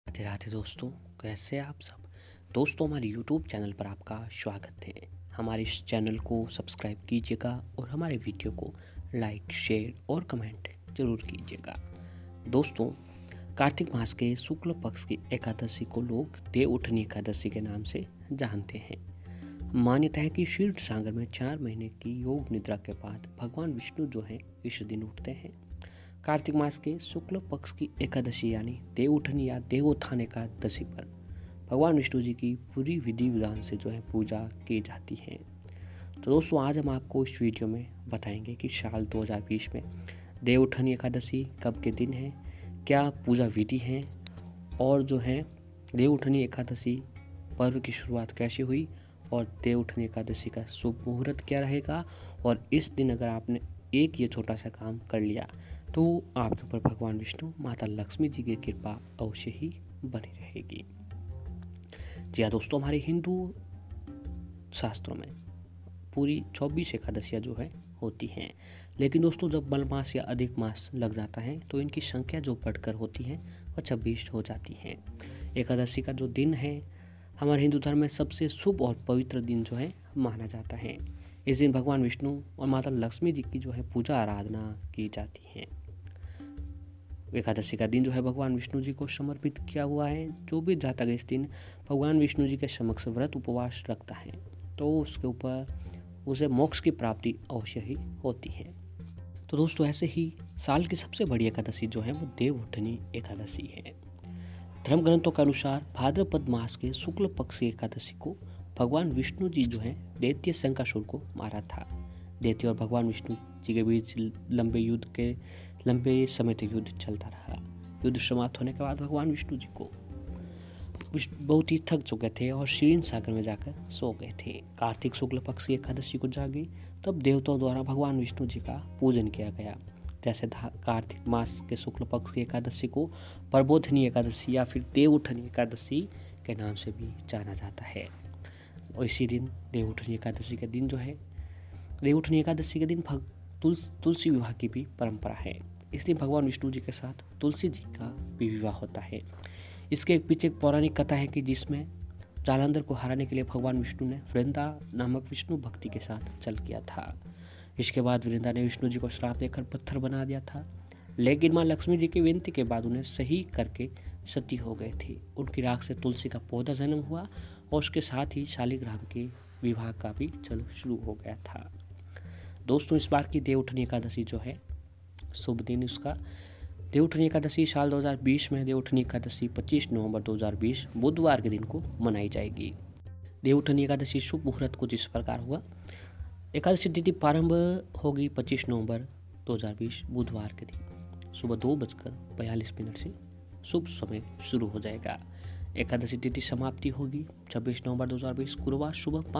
राधे राधे दोस्तों, कैसे हैं आप सब। दोस्तों, हमारे यूट्यूब चैनल पर आपका स्वागत है। हमारे इस चैनल को सब्सक्राइब कीजिएगा और हमारे वीडियो को लाइक, शेयर और कमेंट जरूर कीजिएगा। दोस्तों, कार्तिक मास के शुक्ल पक्ष की एकादशी को लोग देवउठनी एकादशी के नाम से जानते हैं। मान्यता है कि क्षीर सागर में 4 महीने की योग निद्रा के बाद भगवान विष्णु जो हैं इस दिन उठते हैं। कार्तिक मास के शुक्ल पक्ष की एकादशी यानी देवउठनी या देवोत्थान एकादशी पर भगवान विष्णु जी की पूरी विधि विधान से जो है पूजा की जाती है। तो दोस्तों, आज हम आपको इस वीडियो में बताएंगे कि साल 2020 में देवउठनी एकादशी कब के दिन है, क्या पूजा विधि है और जो है देवउठनी एकादशी पर्व की शुरुआत कैसे हुई और देवउठनी एकादशी का शुभ मुहूर्त क्या रहेगा। और इस दिन अगर आपने एक ये छोटा सा काम कर लिया तो आपके ऊपर भगवान विष्णु माता लक्ष्मी जी की कृपा अवश्य ही बनी रहेगी। जी हाँ दोस्तों, हमारे हिंदू शास्त्रों में पूरी 24 एकादशियाँ जो है होती हैं, लेकिन दोस्तों जब मलमास या अधिक मास लग जाता है तो इनकी संख्या जो बढ़कर होती है वह 26 हो जाती है। एकादशी का जो दिन है हमारे हिंदू धर्म में सबसे शुभ और पवित्र दिन जो है माना जाता है। इस दिन भगवान विष्णु और माता लक्ष्मी जी की जो है पूजा आराधना की जाती है। एकादशी का दिन जो है भगवान विष्णु जी को समर्पित किया हुआ है। जो भी जातक इस दिन भगवान विष्णु जी के समक्ष व्रत उपवास रखता है तो उसके ऊपर उसे मोक्ष की प्राप्ति अवश्य ही होती है। तो दोस्तों, ऐसे ही साल की सबसे बड़ी एकादशी जो है वो देवउठनी एकादशी है। धर्म ग्रंथों के अनुसार भाद्रपद मास के शुक्ल पक्ष की एकादशी को भगवान विष्णु जी जो है दैत्य शंकासुर को मारा था। दैत्य और भगवान विष्णु जी के बीच लंबे समय तक युद्ध चलता रहा। युद्ध समाप्त होने के बाद भगवान विष्णु जी को बहुत ही थक चुके थे और क्षीर सागर में जाकर सो गए थे। कार्तिक शुक्ल पक्ष की एकादशी को जागे तब देवताओं द्वारा भगवान विष्णु जी का पूजन किया गया। जैसे कार्तिक मास के शुक्ल पक्ष की एकादशी को प्रबोधिनी एकादशी या फिर देवउठनी एकादशी के नाम से भी जाना जाता है। और इसी दिन देवउठनी एकादशी के दिन जो है देवउठनी एकादशी के दिन तुलसी विवाह की भी परंपरा है। इसलिए भगवान विष्णु जी के साथ तुलसी जी का भी विवाह होता है। इसके पीछे एक पौराणिक कथा है कि जिसमें जालंधर को हराने के लिए भगवान विष्णु ने वृंदा नामक विष्णु भक्ति के साथ छल किया था। इसके बाद वृंदा ने विष्णु जी को श्राप देकर पत्थर बना दिया था, लेकिन माँ लक्ष्मी जी की विनती के बाद उन्हें सही करके सती हो गए थे। उनकी राख से तुलसी का पौधा जन्म हुआ और उसके साथ ही शालिग्राम के विवाह का भी चल शुरू हो गया था। दोस्तों, इस बार की देवउठनी एकादशी जो है शुभ दिन उसका देवउठनी एकादशी साल 2020 में देवउठनी एकादशी 25 नवंबर 2020 बुधवार के दिन को मनाई जाएगी। देवउठनी एकादशी शुभ मुहूर्त कुछ इस प्रकार हुआ। एकादशी तिथि प्रारंभ होगी 25 नवंबर 2020 बुधवार के दिन सुबह 2:42 से शुभ समय शुरू हो जाएगा। एकादशी तिथि समाप्ति होगी 26 नवंबर 2020 गुरुवार सुबह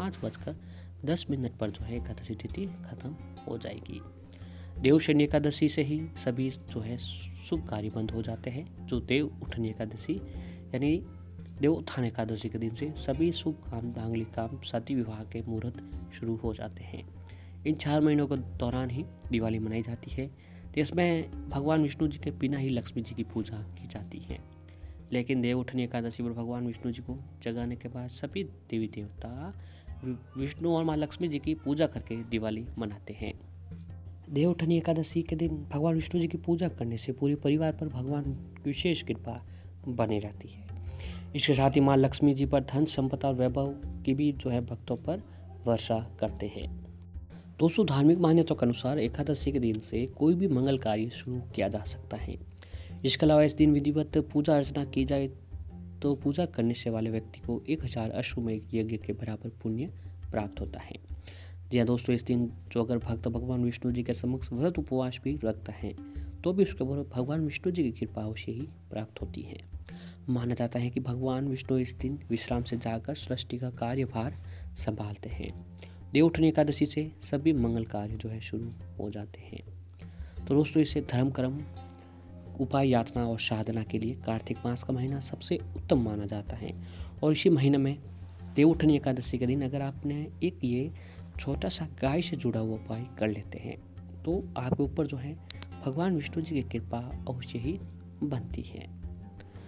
5:10 पर जो है एकादशी तिथि खत्म हो जाएगी। देवशयनी एकादशी से ही सभी जो है शुभ कार्य बंद हो जाते हैं। जो देवउठनी एकादशी यानी देवोत्थान एकादशी के दिन से सभी शुभ काम, मांगलिक काम, शादी विवाह के मुहूर्त शुरू हो जाते हैं। इन 4 महीनों के दौरान ही दिवाली मनाई जाती है। तो इसमें भगवान विष्णु जी के बिना ही लक्ष्मी जी की पूजा की जाती है। लेकिन देवउठनी एकादशी पर भगवान विष्णु जी को जगाने के बाद सभी देवी देवता विष्णु और माँ लक्ष्मी जी की पूजा करके दिवाली मनाते हैं। देवउठनी एकादशी के दिन भगवान विष्णु जी की पूजा करने से पूरे परिवार पर भगवान की विशेष कृपा बनी रहती है। इसके साथ ही माँ लक्ष्मी जी पर धन संपदा और वैभव की भी जो है भक्तों पर वर्षा करते हैं। दोस्तों, धार्मिक मान्यताओं के अनुसार एकादशी के दिन से कोई भी मंगल कार्य शुरू किया जा सकता है। इसके अलावा इस दिन विधिवत पूजा अर्चना की जाए तो पूजा करने से वाले व्यक्ति को 1000 अश्वमेध यज्ञ के बराबर पुण्य प्राप्त होता है। जी हाँ दोस्तों, इस दिन जो अगर भक्त भगवान विष्णु जी के समक्ष व्रत उपवास भी रखता है तो भी उसके ऊपर भगवान विष्णु जी की कृपा अवश्य ही प्राप्त होती है। माना जाता है कि भगवान विष्णु इस दिन विश्राम से जाकर सृष्टि का कार्यभार संभालते हैं। देवउठनी एकादशी से सभी मंगल कार्य जो है शुरू हो जाते हैं। तो दोस्तों, इसे धर्म कर्म, उपाय, यातना और साधना के लिए कार्तिक मास का महीना सबसे उत्तम माना जाता है। और इसी महीने में देवउठनी एकादशी के दिन अगर आपने एक ये छोटा सा गाय से जुड़ा हुआ उपाय कर लेते हैं तो आपके ऊपर जो है भगवान विष्णु जी की कृपा अवश्य ही बनती है।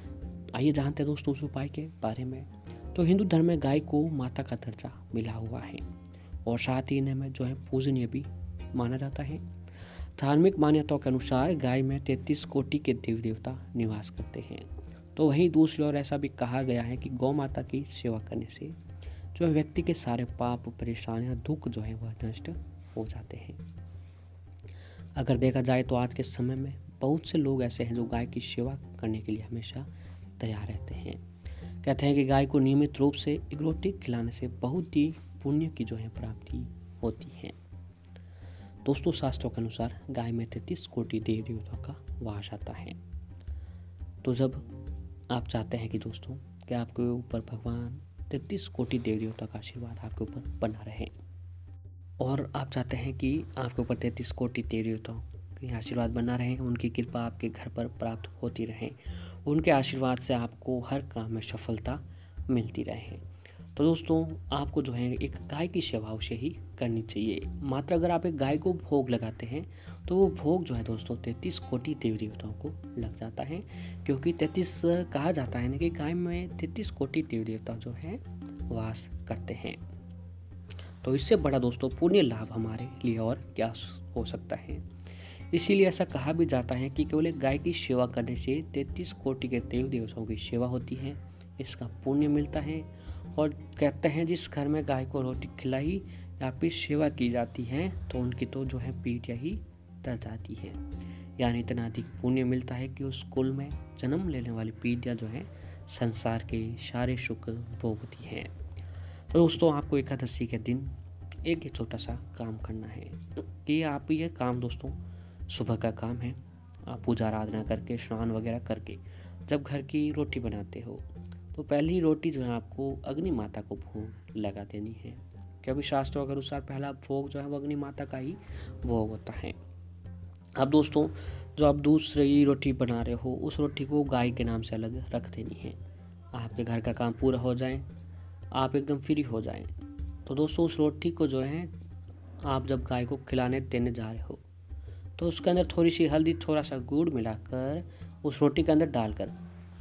आइए जानते हैं दोस्तों उस उपाय के बारे में। तो हिंदू धर्म में गाय को माता का दर्जा मिला हुआ है और साथ ही इन्हें में जो है पूजनीय भी माना जाता है। धार्मिक मान्यताओं के अनुसार गाय में 33 कोटि के देवी देवता निवास करते हैं। तो वहीं दूसरी ओर ऐसा भी कहा गया है कि गौ माता की सेवा करने से जो व्यक्ति के सारे पाप, परेशानियां, दुख जो है वह नष्ट हो जाते हैं। अगर देखा जाए तो आज के समय में बहुत से लोग ऐसे हैं जो गाय की सेवा करने के लिए हमेशा तैयार रहते हैं। कहते हैं कि गाय को नियमित रूप से एक रोटी खिलाने से बहुत ही पुण्य की जो है प्राप्ति होती है। दोस्तों शास्त्रों के अनुसार गाय में 33 कोटि देवी देवताओं का वास आता है। तो जब आप चाहते हैं कि दोस्तों कि आपके ऊपर भगवान 33 कोटि देवी देवता का आशीर्वाद आपके ऊपर बना रहे और आप चाहते हैं कि आपके ऊपर 33 कोटि देवी देवताओं के आशीर्वाद बना रहे, उनकी कृपा आपके घर पर प्राप्त होती रहे, उनके आशीर्वाद से आपको हर काम में सफलता मिलती रहे, तो दोस्तों आपको जो है एक गाय की सेवा अवश्य ही करनी चाहिए। मात्र अगर आप एक गाय को भोग लगाते हैं तो वो भोग जो है दोस्तों 33 कोटि देवी देवताओं को लग जाता है, क्योंकि 33 कहा जाता है ना कि गाय में 33 कोटि देवी देवता जो है वास करते हैं। तो इससे बड़ा दोस्तों पुण्य लाभ हमारे लिए और क्या हो सकता है। इसीलिए ऐसा कहा भी जाता है कि केवल एक गाय की सेवा करने से 33 कोटि के देवी देवताओं की सेवा होती है, इसका पुण्य मिलता है। और कहते हैं जिस घर में गाय को रोटी खिलाई या फिर सेवा की जाती है तो उनकी तो जो है पीठ यही तर जाती है, यानी इतना अधिक पुण्य मिलता है कि उस कुल में जन्म लेने वाली पीढ़ियाँ जो है संसार के सारे सुख भोगती हैं। तो दोस्तों आपको एकादशी के दिन एक छोटा सा काम करना है कि आप ये काम दोस्तों सुबह का काम है। आप पूजा आराधना करके स्नान वगैरह करके जब घर की रोटी बनाते हो तो पहली रोटी जो है आपको अग्नि माता को भोग लगा देनी है, क्योंकि शास्त्रों के अनुसार पहला भोग जो है वो अग्नि माता का ही भोग होता है। अब दोस्तों जो आप दूसरी रोटी बना रहे हो उस रोटी को गाय के नाम से अलग रख देनी है। आपके घर का काम पूरा हो जाए, आप एकदम फ्री हो जाए, तो दोस्तों उस रोटी को जो है आप जब गाय को खिलाने देने जा रहे हो तो उसके अंदर थोड़ी सी हल्दी, थोड़ा सा गुड़ मिलाकर उस रोटी के अंदर डालकर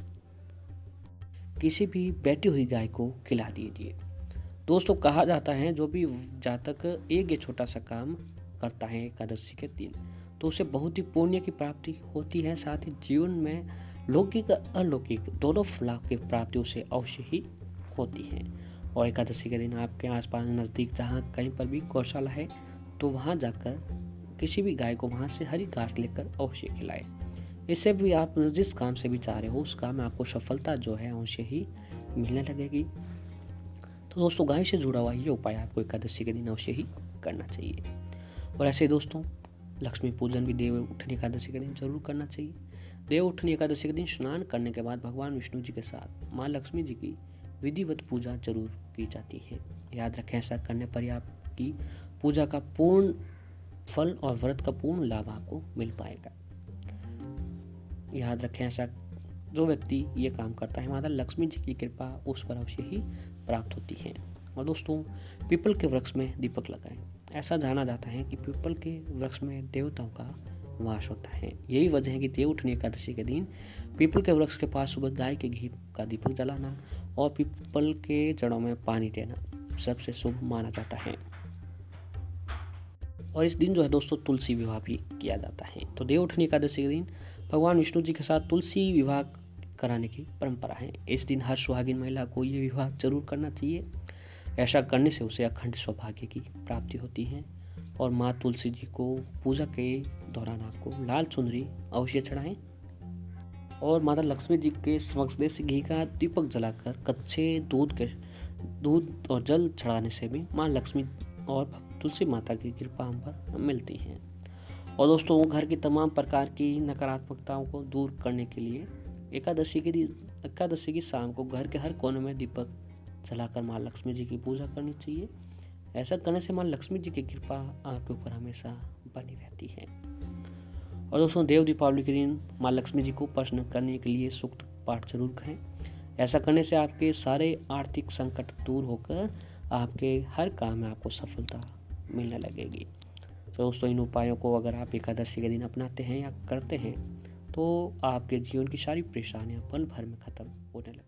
किसी भी बैठी हुई गाय को खिला दीजिए। दोस्तों कहा जाता है जो भी जातक एक ये छोटा सा काम करता है एकादशी के दिन तो उसे बहुत ही पुण्य की प्राप्ति होती है, साथ ही जीवन में लौकिक अलौकिक दोनों लाभ की प्राप्ति उसे अवश्य ही होती है। और एकादशी के दिन आपके आसपास नज़दीक जहाँ कहीं पर भी गौशाला है तो वहाँ जाकर किसी भी गाय को वहाँ से हरी घास लेकर अवश्य खिलाए। इससे भी आप जिस काम से भी चाह रहे हो उस काम में आपको सफलता जो है अवश्य ही मिलने लगेगी। तो दोस्तों गाय से जुड़ा हुआ ये उपाय आपको एकादशी के दिन अवश्य ही करना चाहिए। और ऐसे दोस्तों लक्ष्मी पूजन भी देव उठनी एकादशी के दिन जरूर करना चाहिए। देव उठनी एकादशी के दिन स्नान करने के बाद भगवान विष्णु जी के साथ माँ लक्ष्मी जी की विधिवत पूजा जरूर की जाती है। याद रखें ऐसा करने पर आपकी पूजा का पूर्ण फल और व्रत का पूर्ण लाभ आपको मिल पाएगा। याद रखें ऐसा जो व्यक्ति ये काम करता है माता लक्ष्मी जी की कृपा उस पर अवश्य ही प्राप्त होती है। और दोस्तों पीपल के वृक्ष में दीपक लगाएं। ऐसा जाना जाता है कि पीपल के वृक्ष में देवताओं का वास होता है। यही वजह है कि देव उठनी एकादशी के दिन पीपल के वृक्ष के पास सुबह गाय के घी का दीपक जलाना और पीपल के जड़ों में पानी देना सबसे शुभ माना जाता है। और इस दिन जो है दोस्तों तुलसी विवाह भी किया जाता है। तो देव उठनी एकादशी के दिन भगवान विष्णु जी के साथ तुलसी विवाह कराने की परंपरा है। इस दिन हर सुहागिन महिला को ये विवाह जरूर करना चाहिए। ऐसा करने से उसे अखंड सौभाग्य की प्राप्ति होती है। और माँ तुलसी जी को पूजा के दौरान आपको लाल चुनरी अवश्य चढ़ाएं और माता लक्ष्मी जी के समक्ष देसी घी का दीपक जलाकर कच्चे दूध और जल चढ़ाने से भी माँ लक्ष्मी और तुलसी माता की कृपा हम पर मिलती है। और दोस्तों घर की तमाम प्रकार की नकारात्मकताओं को दूर करने के लिए एकादशी की शाम को घर के हर कोने में दीपक जलाकर माँ लक्ष्मी जी की पूजा करनी चाहिए। ऐसा करने से माँ लक्ष्मी जी की कृपा आपके ऊपर हमेशा बनी रहती है। और दोस्तों देव दीपावली के दिन माँ लक्ष्मी जी को प्रसन्न करने के लिए सूक्त पाठ जरूर करें। ऐसा करने से आपके सारे आर्थिक संकट दूर होकर आपके हर काम में आपको सफलता मिलने लगेगी। तो दोस्तों इन उपायों को अगर आप एकादशी के दिन अपनाते हैं या करते हैं तो आपके जीवन की सारी परेशानियां पल भर में खत्म होने लगती।